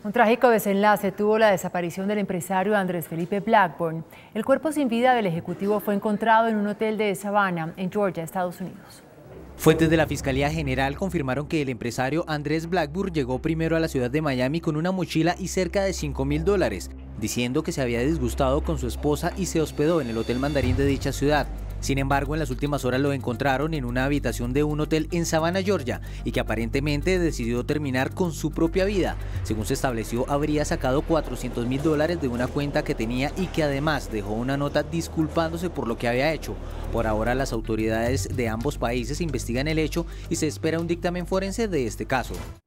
Un trágico desenlace tuvo la desaparición del empresario Andrés Felipe Blackburn. El cuerpo sin vida del ejecutivo fue encontrado en un hotel de Savannah, en Georgia, Estados Unidos. Fuentes de la Fiscalía General confirmaron que el empresario Andrés Blackburn llegó primero a la ciudad de Miami con una mochila y cerca de $5.000, diciendo que se había disgustado con su esposa y se hospedó en el Hotel Mandarín de dicha ciudad. Sin embargo, en las últimas horas lo encontraron en una habitación de un hotel en Savannah, Georgia, y que aparentemente decidió terminar con su propia vida. Según se estableció, habría sacado $400.000 de una cuenta que tenía y que además dejó una nota disculpándose por lo que había hecho. Por ahora, las autoridades de ambos países investigan el hecho y se espera un dictamen forense de este caso.